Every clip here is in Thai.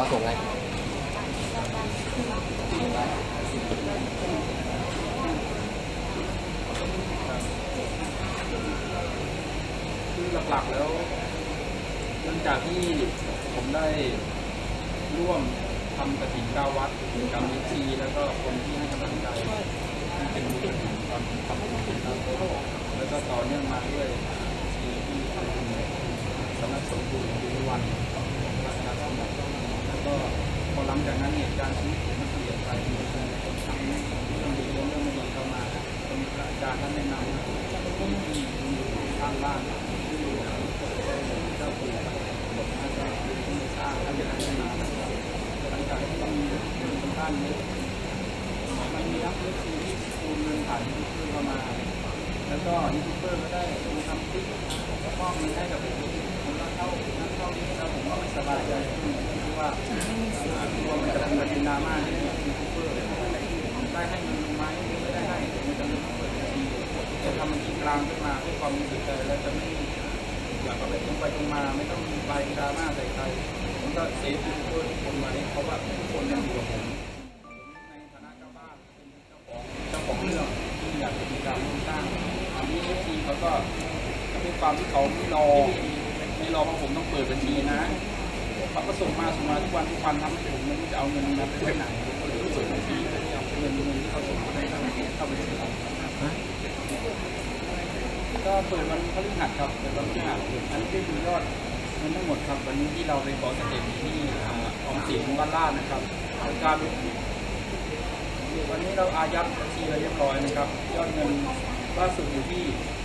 ส่งไงคือหลักๆแล้วหลังจากที่ผมได้ร่วมทำกฐิน9 วัดกับมิตรีแล้วก็คนที่ให้กำลังใจที่เป็นมือตอนทำกฐินแล้วก็ต่อเนื่องมาด้วยที่สำนักสงฆ์บุญวันรัตนสมบัติแล้วก็พอหลังจากนั้นเหตุการณ์ชีวิตผมมันเปลี่ยนไปมีคนทำเรื่องดีเรื่องไม่ดีเข้ามาเป็นอาจารย์ท่านแนะนำที่สร้างบ้านเจ้าปู่บทมาจะสร้างท่านจะทำมาหลังจากที่มีท่านนี้มันมีนักเลือกซีที่โอนเงินผ่านยูทูบเบอร์เข้ามาแล้วก็ยูทูบเบอร์ก็ได้มาทำคลิปมอบเงินให้กับผมก็เข้านี้แล้วผมก็ไม่สบายใจที่ว่าตัวมันจะเป็นดราม่าที่ยูทูบเบอร์ได้ให้เงินไหมไม่ได้ให้มันจะเป็นเปิดบัญชีจะทำบัญชีกลางขึ้นมาเพื่อความมีสิทธิ์ใจแล้วจะไม่อยากเอาไปตรงไปตรงมาไม่ต้องมีใบดราม่าใส่ใครผมก็เซฟยูทูบเบอร์ทุกคนไว้เพราะว่าทุกคนยังอยู่กับผมในฐานะเจ้าบ้านเป็นเจ้าของเรื่องที่อยากจะมีการร่วมสร้างอันนี้ทีเขาก็เป็นความที่เขาไม่รอเพราะผมต้องเปิดบัญชีนะเขาก็ส่งมาทุกวันทำให้ผมไม่รู้จะเอาเงินนั้นไปไว้ไหนก็เลยเปิดบัญชีเอาเงินที่เขาส่งมาให้เข้าบัญชีเราก็เปิดวันพฤหัสครับเปิดวันพฤหัสอันนี้คือยอดเงินทั้งหมดครับวันนี้ที่เราไปขอสเต็ปที่ออมสินบ้านลาดนะครับการวันนี้เราอายัดบัญชีเรียบร้อยนะครับยอดเงินล่าสุดอยู่ที่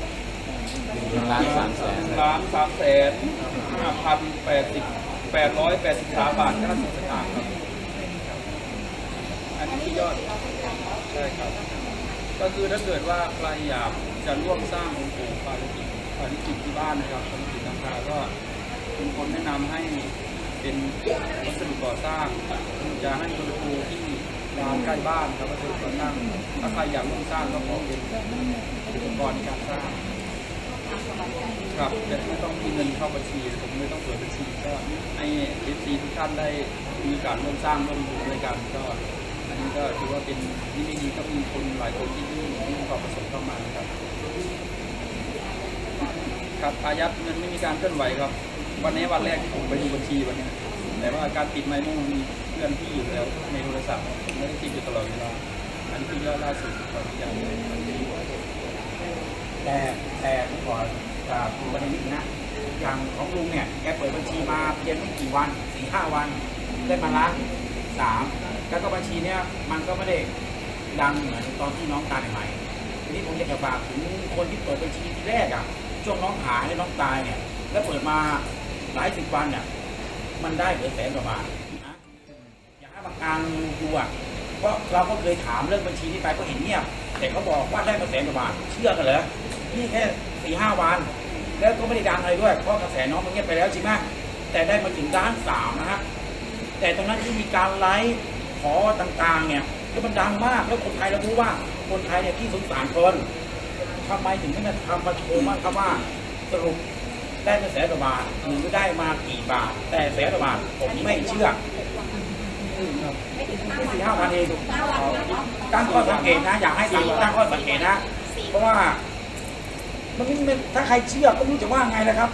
1,335,883 บาท90 สตางค์ครับอันนี้ที่ยอดใช่ครับก็คือถ้าเกิดว่าใครอยากจะร่วมสร้างองค์ปู่ปาริจิตที่บ้านนะครับปาริจิตราคาก็เป็นคนแนะนำให้เป็นวัสดุก่อสร้างจะให้คุณครูที่ร้านใกล้บ้านครับวัสดุก่อสร้างถ้าใครอยากร่วมสร้างก็ขอเป็นอุปกรณ์ในการสร้างครับแต่ไม่ต้องมีเงินเข้าบัญชีผมไม่ต้องเปิดบัญชีก็ให้เอฟซีทุกท่านได้มีการร่วมสร้างร่วมดูด้วยกันก็อันนี้ก็ถือว่าเป็นที่ดีก็มีคนหลายคนที่มีความประสงค์เข้ามาครับอายัดเงินไม่มีการเคลื่อนไหวครับวันนี้วันแรกที่ผมไปดูบัญชีวันนี้แต่ว่าการปิดไม่มุ่งมีเพื่อนที่อยู่แล้วในโทรศัพท์ไม่ได้ติดอยู่ตลอดเวลาอันนี้คือยอดล่าสุดก่อนที่จะแต่ผมขอคุณประเด็นนี้นะอย่างของลุงเนี่ยแกเปิดบัญชีมาเพียงไม่กี่วัน 4-5 วันได้มาล้าน3แล้วก็บัญชีเนี้ยมันก็ไม่ได้ดังเหมือนตอนที่น้องตายใหม่ทีนี้ผมอยากจะฝากถึงคนที่เปิดบัญชีทีแรกอ่ะช่วงน้องหายน้องตายเนี่ยแล้วเปิดมาหลาย10 วันเนี่ยมันได้เหลือ100,000 กว่าบาทนะอย่าให้บางการดูอ่ะเพราะเราก็เคยถามเรื่องบัญชีนี้ไปก็เห็นเงียบแต่เขาบอกว่าได้มา100,000 กว่าบาทเชื่อกันเหรอนี่แค่ 4-5 วันแล้วก็ไม่ได้ดังอะไรด้วยเพราะกระแสน้องมันเงียบไปแล้วจริงไหมแต่ได้มาถึง1.3 ล้านนะฮะแต่ตรงนั้นที่มีการไลฟ์ขอต่างๆเนี่ยแล้วมันดังมากแล้วคนไทยเรารู้ว่าคนไทยเนี่ยที่สงสารคนทำไมถึงไม่มาทำมาโชว์มากครับว่าสรุปได้มา100,000 กว่าบาทหรือได้มากี่บาทแต่100,000 กว่าบาทผมไม่เชื่อ4-5 วันเองตั้งข้อสังเกตนะอยากให้ตั้งข้อสังเกตนะเพราะว่ามันถ้าใครเชื่อก็ไม่รู้จะว่าไงนะครับ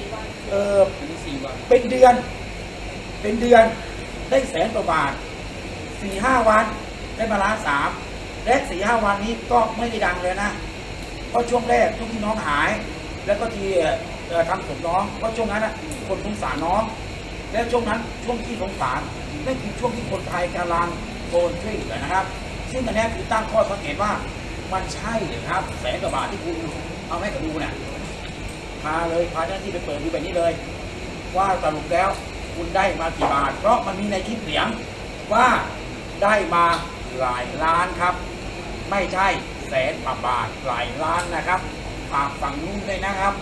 เป็นเดือนได้100,000 กว่าบาท 4-5 วันได้มา1.3 ล้านและ4-5 วันนี้ก็ไม่ได้ดังเลยนะเพราะช่วงแรกช่วงที่น้องหายแล้วก็ที่ทำศพน้องเพราะช่วงนั้นคนสงสารน้องและช่วงนั้นช่วงที่สงสารนั่นคือช่วงที่คนไทยกำลังโดนช่วยเหลือนะครับซึ่งอันนี้คือตั้งข้อสังเกตว่ามันใช่หรือครับ100,000 กว่าบาทที่คุณเอาให้กับดูเนี่ยพาเจ้าหน้าที่ไปเปิดดูแบบนี้เลยว่าสรุปแล้วคุณได้มากี่บาทเพราะมันมีในคลิปเสียงว่าได้มาหลายล้านครับไม่ใช่100,000 กว่าบาทหลายล้านนะครับฝากฝั่งนู้นด้วยนะครับ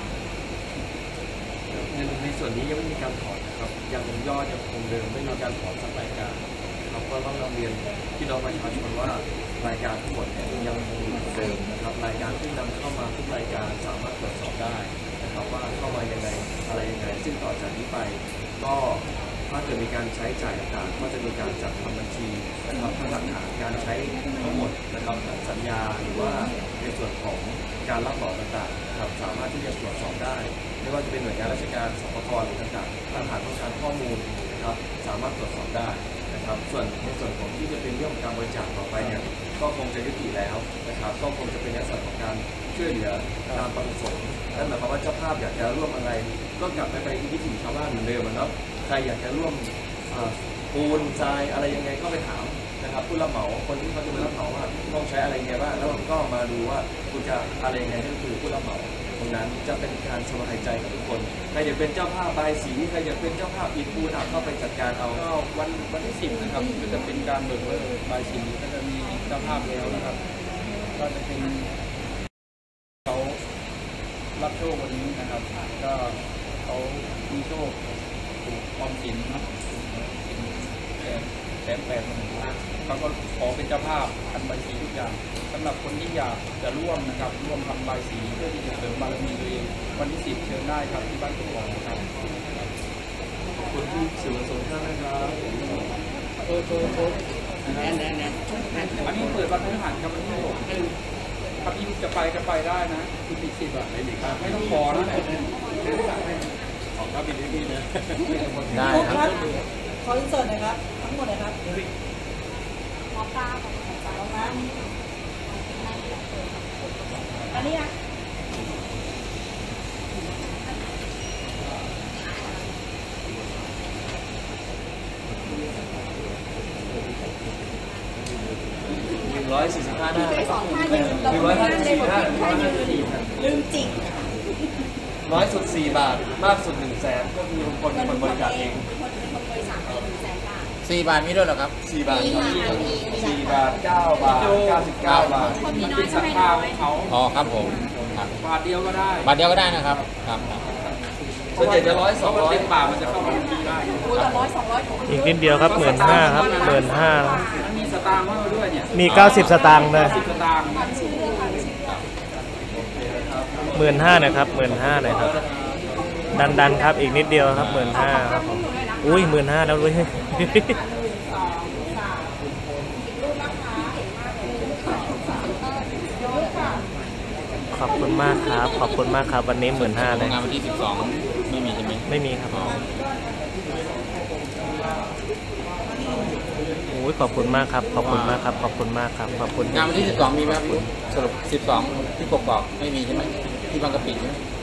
ในส่วนนี้ยังไม่มีการถอนนะครับยังยอดยังคงเดิมไม่มีการถอนสักรายการเราก็ต้องเรียนพี่น้องประชาชนว่ารายการทั้งหมดยังคงอยู่เหมือนเดิมนะครับรายการที่นำเข้ามาทุกรายการสามารถตรวจสอบได้นะครับว่าเข้ามายังไงอะไรยังไงซึ่งต่อจากนี้ไปก็ถ้าเกิดมีการใช้จ่ายต่างๆก็จะมีการจัดทำบัญชีนะครับทั้งหลักฐานการใช้ทั้งหมดนะครับทั้งสัญญาหรือว่าในส่วนของการรับเหมาต่างๆนะครับสามารถที่จะตรวจสอบได้ไม่ว่าจะเป็นหน่วยงานราชการสปกรหรือต่างๆถ้าหากต้องการข้อมูลนะครับสามารถตรวจสอบได้นะครับส่วนในส่วนของที่จะเป็นเรื่องของการบริจาคต่อไปเนี่ยก็คงจะยุติแล้วนะครับก็คงจะเป็นในส่วนของการช่วยเหลือตามประสงค์นั่นหมายความว่าเจ้าภาพอยากจะร่วมอะไรก็กลับไปวิถีชาวบ้านเหมือนเดิมเนาะใครอยากจะร่วมปูนทรายอะไรยังไงก็ไปถามนะครับผู้รับเหมาคนที่เขาจะมารับเหมาว่าต้องใช้อะไรยังไงบ้างแล้วก็มาดูว่าคุณจะอะไรยังไงก็คือผู้รับเหมาตรงนั้นจะเป็นการสบายใจกับทุกคนใครอยากเป็นเจ้าภาพบายสีใครอยากเป็นเจ้าภาพอิฐปูนเข้าไปจัดการเอาก็วันที่ 10นะครับก็จะเป็นการเบิกเลิกใบายสีก็จะมีเจ้าภาพแล้วนะครับก็จะเป็นเขารับโชควันนี้นะครับก็เขามีโชคถูกออมสินนะ180,000 เขาก็ขอเป็นเจ้าภาพทำใบสีทุกอย่างสำหรับคนที่อยากจะร่วมนะครับร่วมทำใบสีเพื่อที่จะเสริมบารมีตัวเองวันที่ 10เชิญได้ครับที่บ้านกุฎนะครับขอบคุณที่สื่อมวลชนท่านนะครับอันนี้เปิดวันพฤหัสครับวันที่6ถ้าพี่ยุจะไปได้นะคุณติด10อ่ะไม่ดีครับไม่ต้องขอนะของรับบินพี่นะได้ครับขออินเสิร์ตหน่อยครับทั้งหมดนะครับหมอปลาของหมอปลาอันนี้นะ 145หน้าไปสองท่ายืนเราไม่นั่งเลยหมดท่ายืนลืมจิกน้อยสุด4 บาทมากสุด100,000ก็คือคนบริจาคเองเป็นคนบริจาค100,000 บาท 4 บาทมีด้วยเหรอครับ 4 บาทครับมี 4 บาท 9 บาท 99 บาทคนมีน้เป็อยนใช่ศรัทไหมธาน้อขอย งเขาอ๋อครับผมครับบาทเดียวก็ได้บาทเดียวก็ได้นะครับครับส่วนใหญ่จะ100 เพราะว่าเต็มบาทมันจะเข้ามาได้โอ้แต่100-200 อีกนิดเดียวครับ15,000ครับ15,000 มันมีสตางค์มาด้วยเนี่ยมี90 สตางค์เลย 10 สตางค์ฟังชื่อเรื่องฟังชื่อเรื่อง 15,000นะครับ15,000นะครับ ดันครับอีกนิดเดียวครับ15,000ครับผมอุ้ย15,000แล้วด้วย 1 2 3อีกรูปนะคะเห็นมากเลยเยอะค่ะขอบคุณมากครับขอบคุณมากครับวันนี้15,000เลยงานวันที่ 12 ไม่มีใช่ไหมไม่มีครับโอ้ยขอบคุณมากครับขอบคุณมากครับขอบคุณมากครับขอบคุณงานวันที่ 12 มีไหมครับพี่สรุป 12 ที่กกอกไม่มีใช่ไหมที่บางกะปิใช่ไหม